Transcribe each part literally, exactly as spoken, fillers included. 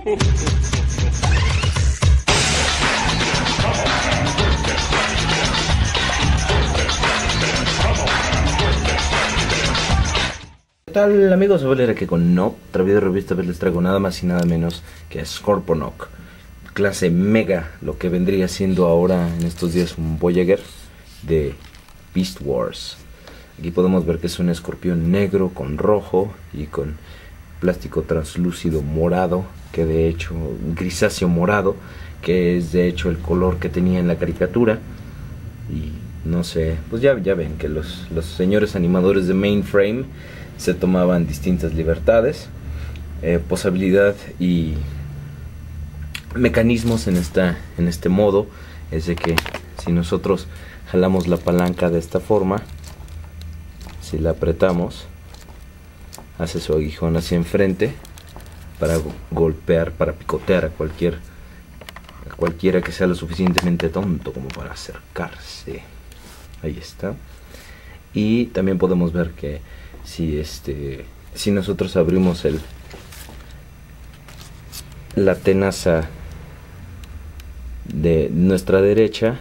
¿Qué tal, amigos? Soy Valera, que con No, otra video de revista les traigo nada más y nada menos que a Scorponok, clase Mega, lo que vendría siendo ahora en estos días un Voyager de Beast Wars. Aquí podemos ver que es un escorpión negro con rojo y con plástico translúcido morado, que de hecho, grisáceo morado, que es de hecho el color que tenía en la caricatura. Y no sé, pues ya, ya ven que los, los señores animadores de Mainframe se tomaban distintas libertades, eh, posibilidad y mecanismos en, esta, en este modo es de que si nosotros jalamos la palanca de esta forma, si la apretamos, hace su aguijón hacia enfrente para go golpear, para picotear a cualquier a cualquiera que sea lo suficientemente tonto como para acercarse. Ahí está. Y también podemos ver que si este si nosotros abrimos el la tenaza de nuestra derecha,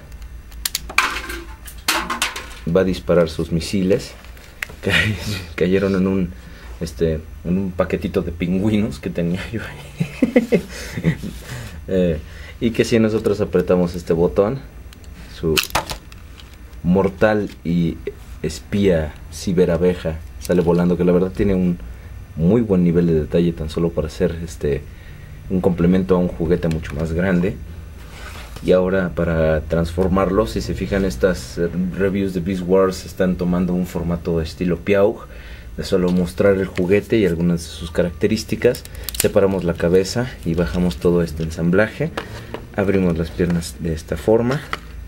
va a disparar sus misiles. Cayeron en un este en un paquetito de pingüinos que tenía yo ahí. eh, y que si nosotros apretamos este botón, su mortal y espía ciberabeja sale volando, que la verdad tiene un muy buen nivel de detalle tan solo para ser este un complemento a un juguete mucho más grande. Y ahora, para transformarlo, si se fijan, estas reviews de Beast Wars están tomando un formato estilo Piaug, de solo mostrar el juguete y algunas de sus características. Separamos la cabeza y bajamos todo este ensamblaje. Abrimos las piernas de esta forma,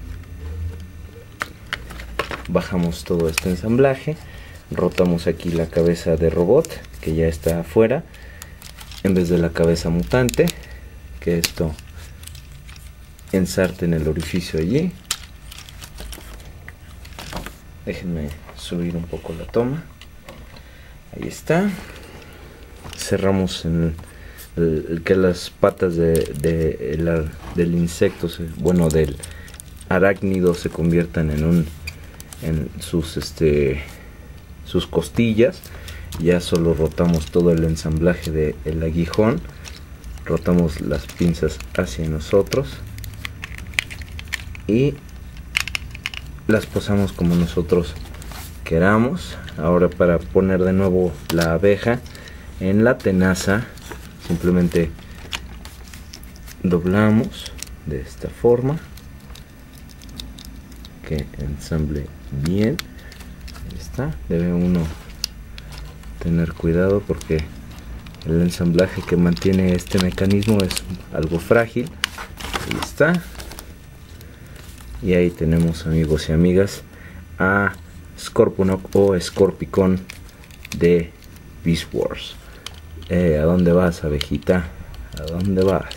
bajamos todo este ensamblaje, rotamos aquí la cabeza de robot, que ya está afuera, en vez de la cabeza mutante, que esto ensarte en el orificio allí. Déjenme subir un poco la toma. Ahí está. Cerramos en el, el, que las patas de, de, el, del insecto, se, bueno, del arácnido, se conviertan en un en sus este sus costillas. Ya solo rotamos todo el ensamblaje del aguijón, rotamos las pinzas hacia nosotros y las posamos como nosotros queramos. Ahora, para poner de nuevo la abeja en la tenaza, simplemente doblamos de esta forma, que ensamble bien. Ahí está. Debe uno tener cuidado porque el ensamblaje que mantiene este mecanismo es algo frágil. Ahí está. Y ahí tenemos, amigos y amigas, a Scorponok o Scorpicon de Beast Wars. Eh, ¿A dónde vas, abejita? ¿A dónde vas?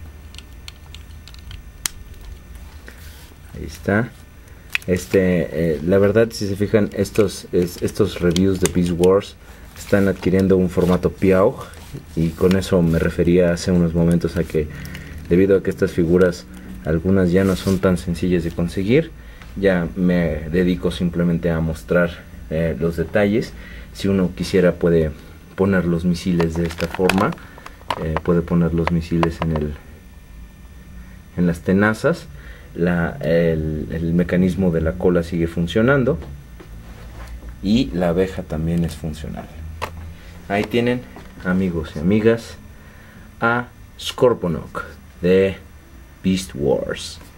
Ahí está. Este, eh, la verdad, si se fijan, estos, es, estos reviews de Beast Wars están adquiriendo un formato Piaug, y con eso me refería hace unos momentos a que, debido a que estas figuras, algunas ya no son tan sencillas de conseguir, ya me dedico simplemente a mostrar eh, los detalles. Si uno quisiera, puede poner los misiles de esta forma, eh, puede poner los misiles en el en las tenazas. La, el, el mecanismo de la cola sigue funcionando y la abeja también es funcional. Ahí tienen, amigos y amigas, a Scorponok de Beast Wars.